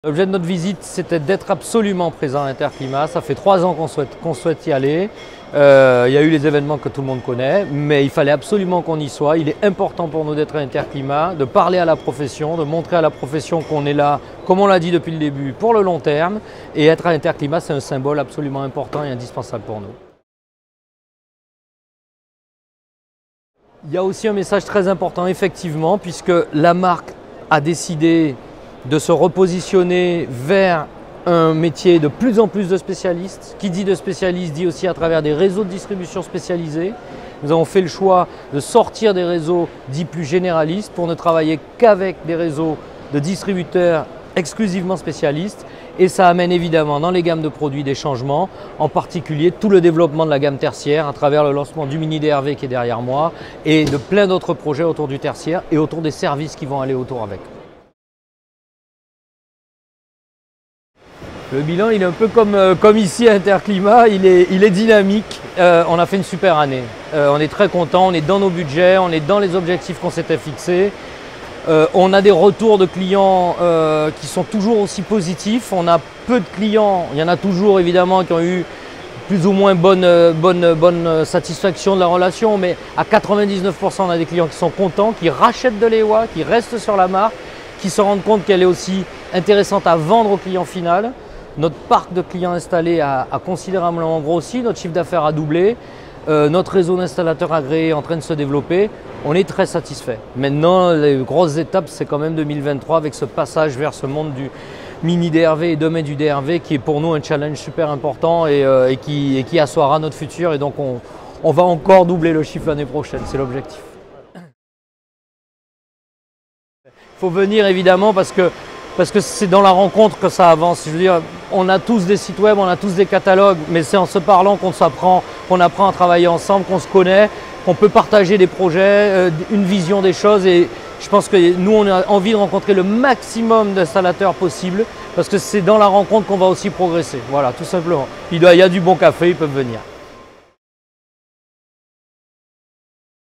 L'objet de notre visite, c'était d'être absolument présent à Interclimat. Ça fait 3 ans qu'on souhaite y aller. Il y a eu les événements que tout le monde connaît, mais il fallait absolument qu'on y soit. Il est important pour nous d'être à Interclimat, de parler à la profession, de montrer à la profession qu'on est là, comme on l'a dit depuis le début, pour le long terme. Et être à Interclimat, c'est un symbole absolument important et indispensable pour nous. Il y a aussi un message très important, effectivement, puisque la marque a décidé de se repositionner vers un métier de plus en plus de spécialistes. Qui dit de spécialistes dit aussi à travers des réseaux de distribution spécialisés. Nous avons fait le choix de sortir des réseaux dits plus généralistes pour ne travailler qu'avec des réseaux de distributeurs exclusivement spécialistes. Et ça amène évidemment dans les gammes de produits des changements, en particulier tout le développement de la gamme tertiaire à travers le lancement du Mini DRV qui est derrière moi et de plein d'autres projets autour du tertiaire et autour des services qui vont aller autour avec. Le bilan, il est un peu comme ici à Interclimat, il est dynamique. On a fait une super année. On est très content, on est dans nos budgets, on est dans les objectifs qu'on s'était fixés. On a des retours de clients qui sont toujours aussi positifs. On a peu de clients, il y en a toujours évidemment qui ont eu plus ou moins bonne satisfaction de la relation, mais à 99% on a des clients qui sont contents, qui rachètent de l'EWA, qui restent sur la marque, qui se rendent compte qu'elle est aussi intéressante à vendre au client final. Notre parc de clients installés a considérablement grossi, notre chiffre d'affaires a doublé, notre réseau d'installateurs agréés est en train de se développer. On est très satisfait. Maintenant, les grosses étapes, c'est quand même 2023 avec ce passage vers ce monde du Mini DRV et demain du DRV qui est pour nous un challenge super important et qui assoira notre futur. Et donc, on va encore doubler le chiffre l'année prochaine, c'est l'objectif. Il faut venir évidemment parce que c'est dans la rencontre que ça avance. Je veux dire, on a tous des sites web, on a tous des catalogues, mais c'est en se parlant qu'on s'apprend, qu'on apprend à travailler ensemble, qu'on se connaît, qu'on peut partager des projets, une vision des choses. Et je pense que nous, on a envie de rencontrer le maximum d'installateurs possible parce que c'est dans la rencontre qu'on va aussi progresser. Voilà, tout simplement. Il y a du bon café, ils peuvent venir.